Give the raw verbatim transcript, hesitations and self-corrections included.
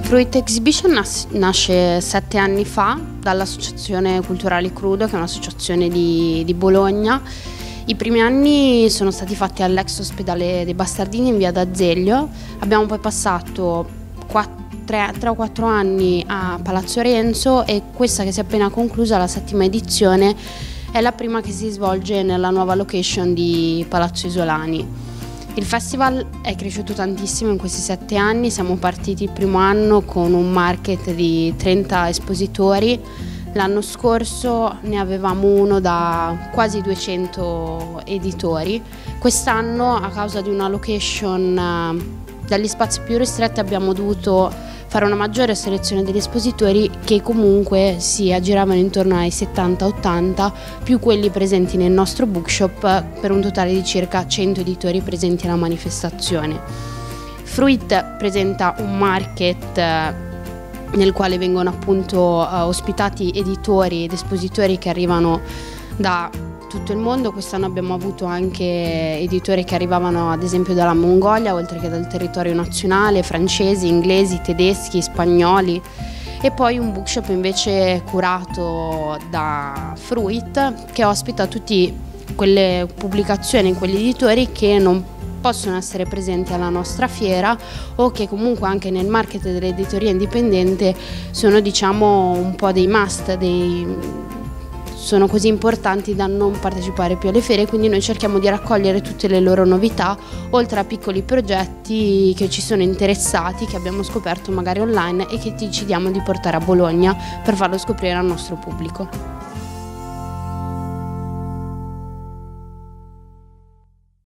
Fruit Exhibition nas- nasce sette anni fa dall'Associazione Culturali Crudo, che è un'associazione di, di Bologna. I primi anni sono stati fatti all'ex ospedale dei Bastardini in via d'Azeglio. Abbiamo poi passato tre o quattro anni a Palazzo Renzo e questa che si è appena conclusa, la settima edizione, è la prima che si svolge nella nuova location di Palazzo Isolani. Il festival è cresciuto tantissimo in questi sette anni, siamo partiti il primo anno con un market di trenta espositori, l'anno scorso ne avevamo uno da quasi duecento editori, quest'anno a causa di una location dagli spazi più ristretti abbiamo dovuto fare una maggiore selezione degli espositori che comunque si aggiravano intorno ai settanta ottanta, più quelli presenti nel nostro bookshop, per un totale di circa cento editori presenti alla manifestazione. Fruit presenta un market nel quale vengono appunto ospitati editori ed espositori che arrivano da tutto il mondo. Quest'anno abbiamo avuto anche editori che arrivavano ad esempio dalla Mongolia, oltre che dal territorio nazionale, francesi, inglesi, tedeschi, spagnoli, e poi un bookshop invece curato da Fruit che ospita tutte quelle pubblicazioni, quegli editori che non possono essere presenti alla nostra fiera o che comunque anche nel market dell'editoria indipendente sono, diciamo, un po' dei must, dei sono così importanti da non partecipare più alle fiere, quindi noi cerchiamo di raccogliere tutte le loro novità, oltre a piccoli progetti che ci sono interessati, che abbiamo scoperto magari online e che decidiamo di portare a Bologna per farlo scoprire al nostro pubblico.